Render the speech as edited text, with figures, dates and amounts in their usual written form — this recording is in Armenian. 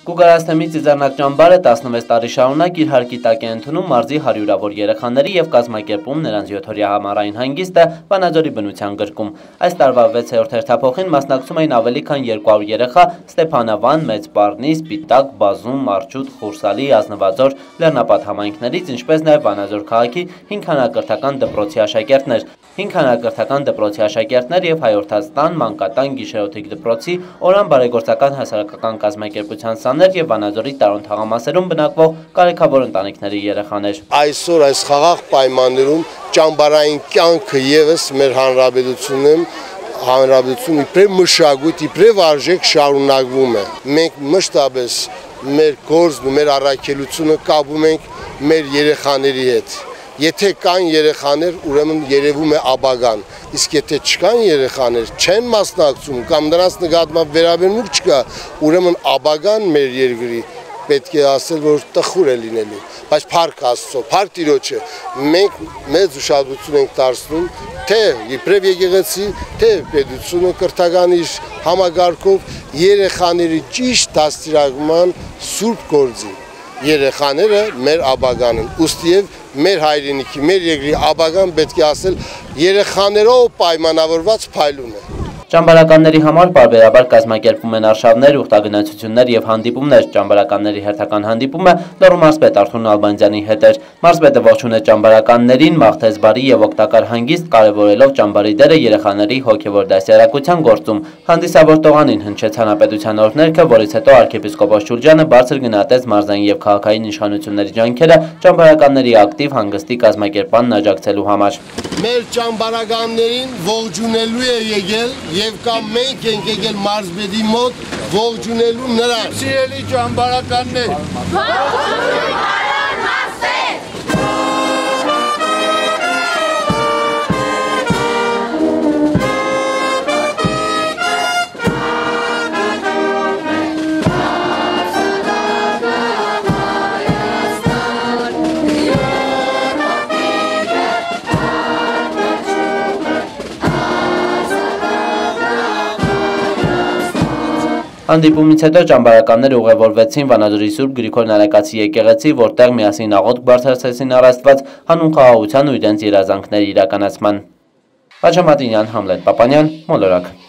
Կուկարասնեմի ծիծեռնակ ճամբարը 16 տարի շարունակ իր հարկի տակ է ընդունում մարզի հարյուրավոր երեխաների և կազմակերպում նրանց 7-օրյա համառային հանգիստը Վանաձորի բնության գրկում։ Այս տարվա 6-րդ հերթափոխին մասնակցում էին ավելի քան 200 երեխա Ստեփանավան, Մեծ Պառնի, Սպիտակ, Բազում, Մարչուտ, Խուրսալի, Ազնվաձոր, Լեռնապատ համայնքներից, ինչպես նաև Վանաձոր քաղաքի 5 հանրակրթական դպրոցի աշակերտներ։ 5 հանրակրթական դպրոցի աշակերտներ և Հայորդաստան, Մանկատան, Գիշերօթիկ դպրոցի, Օրան բարեգործական հասարակական կազմակերպության սաներ և Վանաձորի տարոն թաղամասերում բնակվող կարեքավոր ընտանիքների երեխաներ։ Այսօր այս խաղաղ պայմաններում ճամբարային կյանքը ևս մեր հանրապետությունում իբրև մշակույթ, իբրև արժեք շարունակվում է։ Մենք մշտապես մեր գործն ու մեր առաքելությունը կապում ենք մեր երեխաների հետ։ Եթե կան երեխաներ, ուրեմն երևում է ապագան, իսկ եթե չկան երեխաներ, չեն մասնակցում կամ նրանց նկատմամբ վերաբերմունք չկա, ուրեմն ապագան մեր երկրի պետք է ասել, որ տխուր է լինելու, բայց փառք Աստծո, փառք Տիրոջը, մենք մեծ ուշադրություն ենք դարձնում, թե իբրև եկեղեցի, թե պետությունը կրթական իր համագարկով երեխաների ճիշտ դաստիարակման սուրբ գործի։ Երեխաները մեր ապագան են, ուստի և մեր հայրենիքի, մեր երկրի ապագան պետք է ասել երեխաներով պայմանավորված փայլուն է։ Ճամբարականների համար պարբերաբար կազմակերպվում են արշավներ, ուխտագնացություններ և հանդիպումներ։ Ճամբարականների հերթական հանդիպումը Լոռու մարզպետ Արթուր Նալբանդյանի հետ էր։ Մարզպետը ողջունեց ճամբարականներին, մաղթեց բարի և օգտակար հանգիստ, կարևորելով ճամբարի դերը երեխաների հոգևոր դաստիարակության գործում։ Հանդիսավոր տողանին հնչեց հանրապետության օրհներգը, որից հետո arczepiskopos Ջուրջյանը բարձր գնահատեց մարզային և քաղաքային իշխանությունների ջանքերը ճամբարականների ակտիվ հանգստի կազմակերպմանն աջակցելու համար։ Մեր ճամբարականներին ողջունելու է եկել և կամ մենք ենք եկել մարզպետի մոտ ողջունելու նրան։ Սիրելի ճամբարականներ, Հանդիպումից հետո ճամբարականները ուղևորվեցին Վանաձորի Սուրբ Գրիգոր Նարեկացի եկեղեցի, որտեղ միասին աղոթք բարձրացրեցին առ Աստված հանուն խաղաղության ու իրենց երազանքների իրականացման։ Համլետ Պապանյան, Մոլորակ։